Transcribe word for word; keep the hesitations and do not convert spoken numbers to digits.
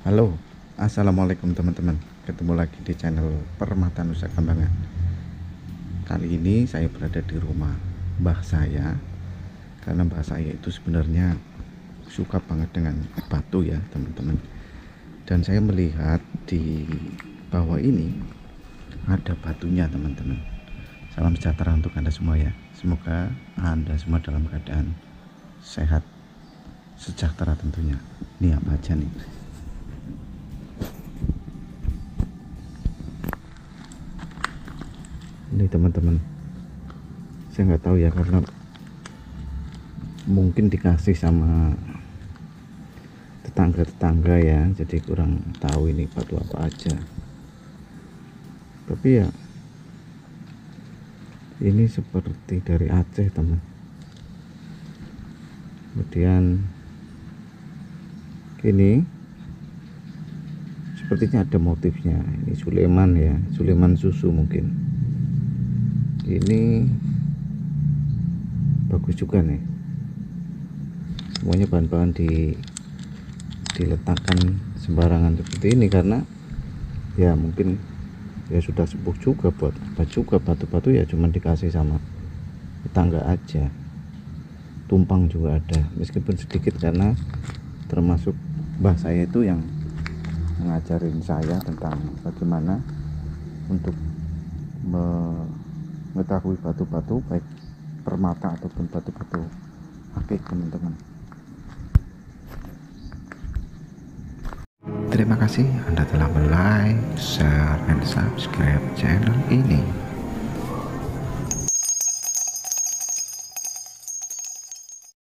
Halo, assalamualaikum teman-teman. Ketemu lagi di channel Permata Nusa Kambangan. Kali ini saya berada di rumah mbah saya, karena mbah saya itu sebenarnya suka banget dengan batu ya teman-teman. Dan saya melihat di bawah ini ada batunya teman-teman. Salam sejahtera untuk Anda semua ya. Semoga Anda semua dalam keadaan sehat, sejahtera tentunya. Ini apa aja nih? Ini teman-teman, saya nggak tahu ya, karena mungkin dikasih sama tetangga-tetangga ya, jadi kurang tahu ini batu apa aja. Tapi ya ini seperti dari Aceh teman. Kemudian ini sepertinya ada motifnya. Ini Sulaiman ya, Sulaiman susu mungkin. Ini bagus juga nih, semuanya bahan-bahan di diletakkan sembarangan seperti ini karena ya mungkin ya sudah sepuh juga, buat apa juga batu-batu ya, cuman dikasih sama tetangga aja. Tumpang juga ada, meskipun sedikit karena termasuk mbah saya itu yang mengajarin saya tentang bagaimana untuk mengetahui batu-batu baik permata ataupun batu-batu akik teman-teman. Terima kasih Anda telah like, share, dan subscribe channel ini.